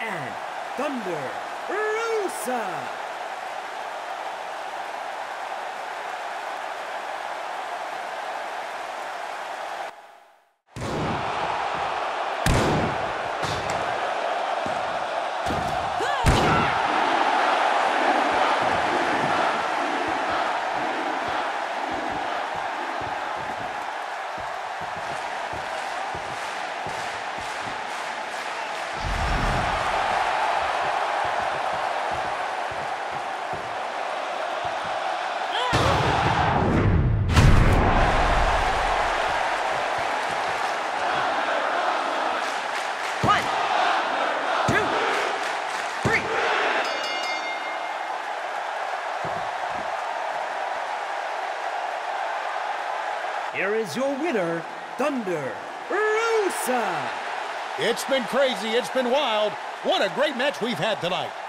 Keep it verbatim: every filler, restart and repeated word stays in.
and Thunder Rosa. Here is your winner, Thunder Rosa. It's been crazy. It's been wild. What a great match we've had tonight.